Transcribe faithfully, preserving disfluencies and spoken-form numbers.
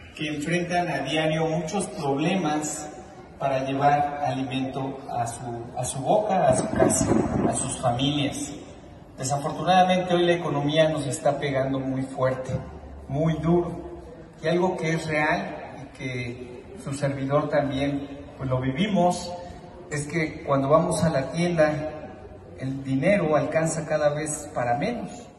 que enfrentan a diario muchos problemas para llevar alimento a su, a su boca, a su casa, a sus familias. Desafortunadamente hoy la economía nos está pegando muy fuerte, muy duro, y algo que es real y que su servidor también pues lo vivimos, es que cuando vamos a la tienda el dinero alcanza cada vez para menos.